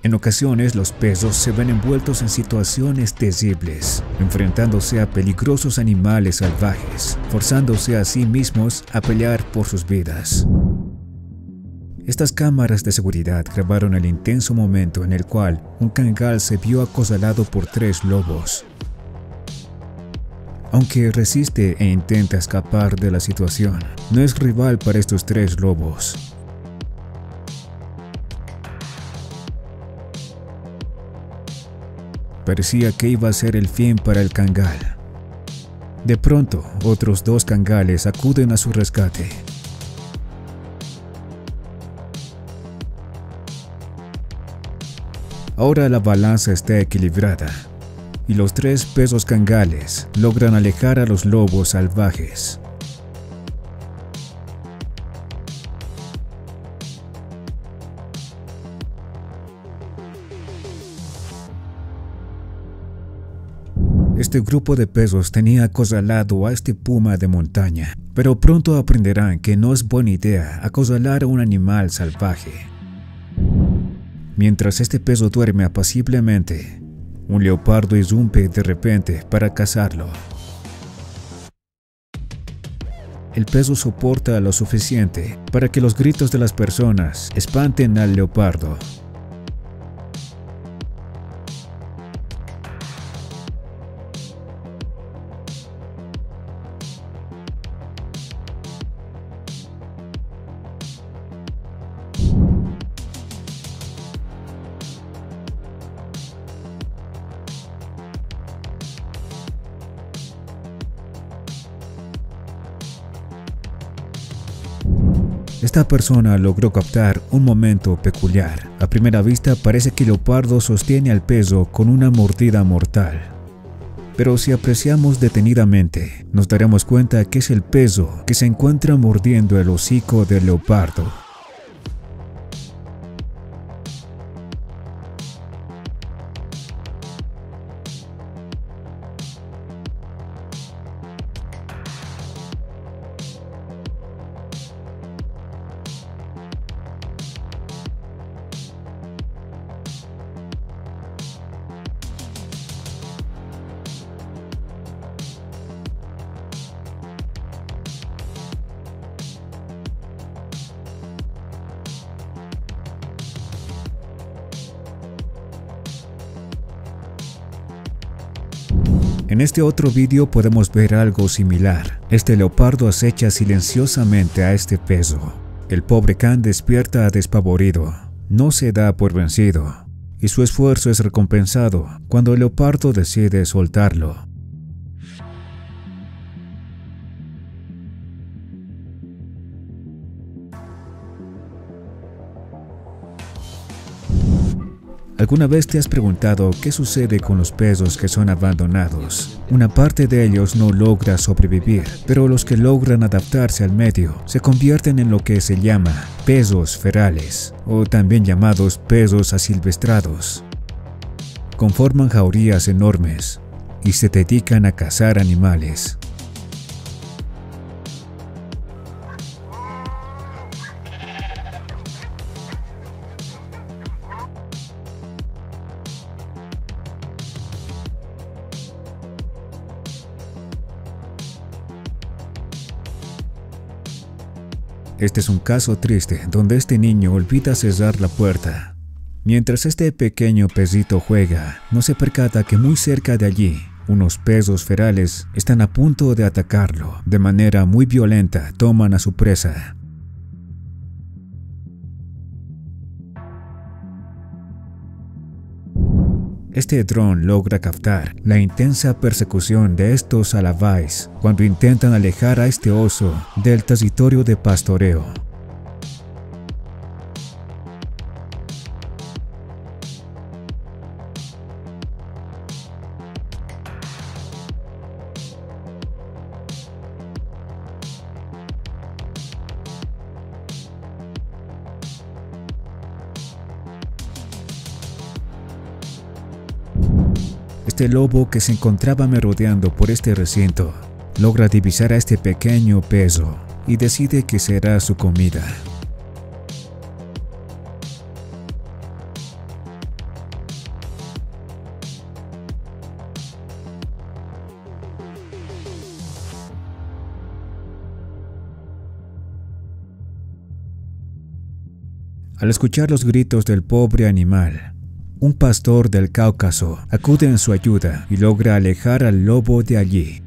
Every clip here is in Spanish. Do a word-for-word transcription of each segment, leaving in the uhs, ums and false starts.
En ocasiones los pesos se ven envueltos en situaciones terribles, enfrentándose a peligrosos animales salvajes, forzándose a sí mismos a pelear por sus vidas. Estas cámaras de seguridad grabaron el intenso momento en el cual un cangal se vio acorralado por tres lobos. Aunque resiste e intenta escapar de la situación, no es rival para estos tres lobos. Parecía que iba a ser el fin para el cangal. De pronto, otros dos cangales acuden a su rescate. Ahora la balanza está equilibrada, y los tres pesos cangales logran alejar a los lobos salvajes. Este grupo de pesos tenía acorralado a este puma de montaña, pero pronto aprenderán que no es buena idea acorralar a un animal salvaje. Mientras este peso duerme apaciblemente, un leopardo irrumpe de repente para cazarlo. El peso soporta lo suficiente para que los gritos de las personas espanten al leopardo. Esta persona logró captar un momento peculiar. A primera vista parece que el leopardo sostiene al peso con una mordida mortal. Pero si apreciamos detenidamente, nos daremos cuenta que es el peso que se encuentra mordiendo el hocico del leopardo. En este otro vídeo podemos ver algo similar. Este leopardo acecha silenciosamente a este peso. El pobre can despierta despavorido, no se da por vencido, y su esfuerzo es recompensado cuando el leopardo decide soltarlo. ¿Alguna vez te has preguntado qué sucede con los pesos que son abandonados? Una parte de ellos no logra sobrevivir, pero los que logran adaptarse al medio se convierten en lo que se llama pesos ferales, o también llamados pesos asilvestrados. Conforman jaurías enormes y se dedican a cazar animales. Este es un caso triste donde este niño olvida cerrar la puerta. Mientras este pequeño pesito juega, no se percata que muy cerca de allí, unos pesos ferales están a punto de atacarlo. De manera muy violenta toman a su presa. Este dron logra captar la intensa persecución de estos alabais cuando intentan alejar a este oso del territorio de pastoreo. Este lobo que se encontraba merodeando por este recinto logra divisar a este pequeño peso y decide que será su comida. Al escuchar los gritos del pobre animal, un pastor del Cáucaso acude en su ayuda y logra alejar al lobo de allí.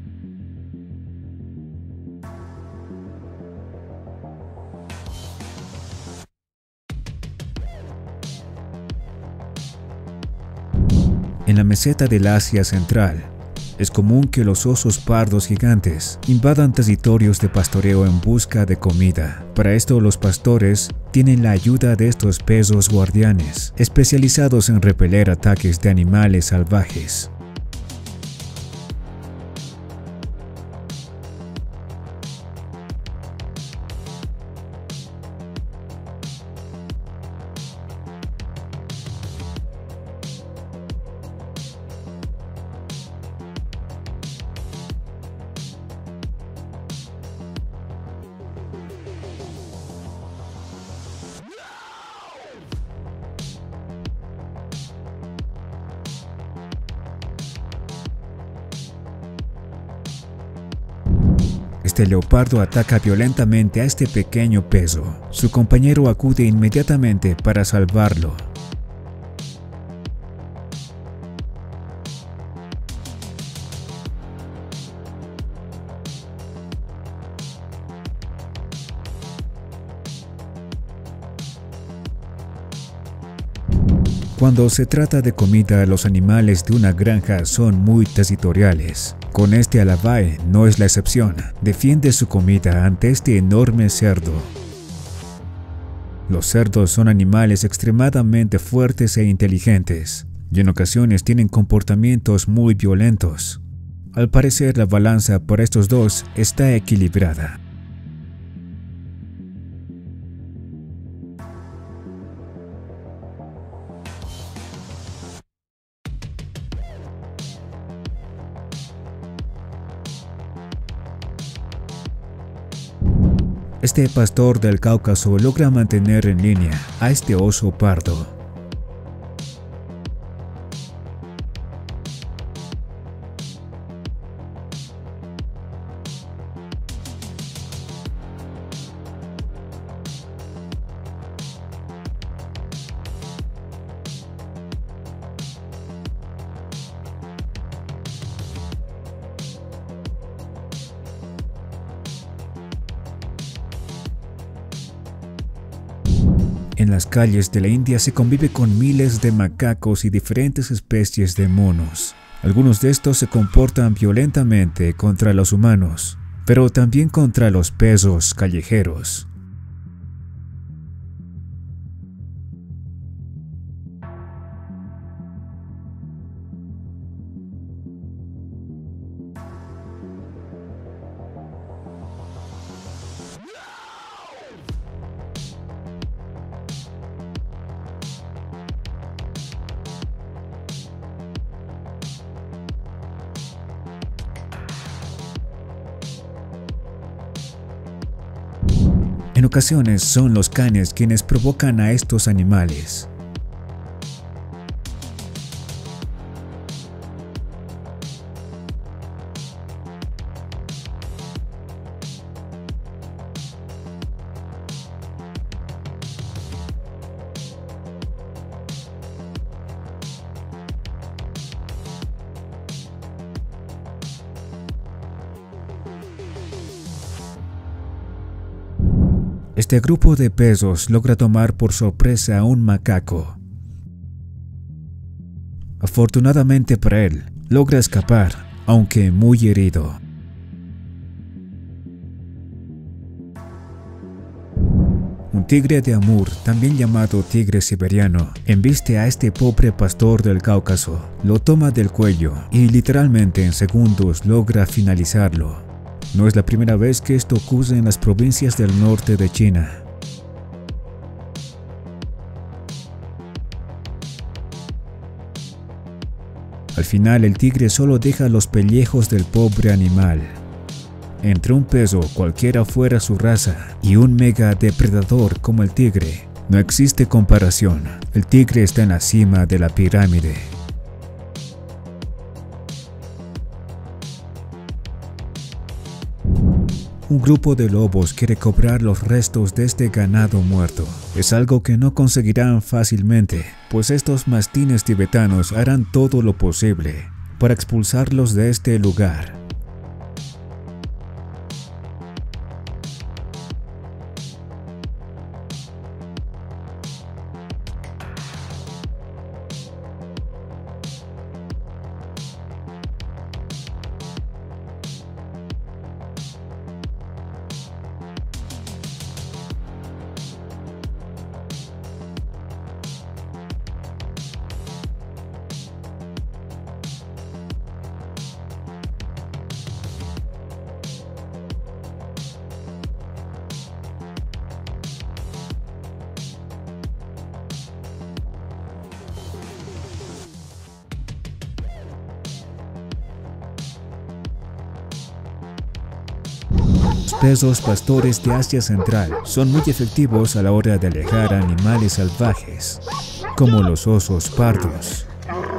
En la meseta del Asia Central, es común que los osos pardos gigantes invadan territorios de pastoreo en busca de comida. Para esto, los pastores tienen la ayuda de estos perros guardianes, especializados en repeler ataques de animales salvajes. Este leopardo ataca violentamente a este pequeño perro. Su compañero acude inmediatamente para salvarlo. Cuando se trata de comida, los animales de una granja son muy territoriales. Con este Alavae no es la excepción. Defiende su comida ante este enorme cerdo. Los cerdos son animales extremadamente fuertes e inteligentes, y en ocasiones tienen comportamientos muy violentos. Al parecer, la balanza para estos dos está equilibrada. Este pastor del Cáucaso logra mantener en línea a este oso pardo. En las calles de la India se convive con miles de macacos y diferentes especies de monos. Algunos de estos se comportan violentamente contra los humanos, pero también contra los perros callejeros. En ocasiones son los canes quienes provocan a estos animales. Este grupo de perros logra tomar por sorpresa a un macaco. Afortunadamente para él, logra escapar, aunque muy herido. Un tigre de Amur, también llamado tigre siberiano, embiste a este pobre pastor del Cáucaso, lo toma del cuello y literalmente en segundos logra finalizarlo. No es la primera vez que esto ocurre en las provincias del norte de China. Al final, el tigre solo deja los pellejos del pobre animal. Entre un perro, cualquiera fuera su raza, y un mega depredador como el tigre, no existe comparación. El tigre está en la cima de la pirámide. Un grupo de lobos quiere cobrar los restos de este ganado muerto. Es algo que no conseguirán fácilmente, pues estos mastines tibetanos harán todo lo posible para expulsarlos de este lugar. Los pesos pastores de Asia Central son muy efectivos a la hora de alejar a animales salvajes, como los osos pardos.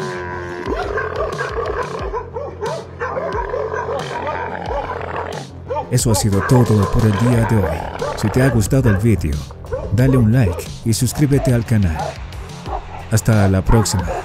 Eso ha sido todo por el día de hoy. Si te ha gustado el vídeo, dale un like y suscríbete al canal. Hasta la próxima.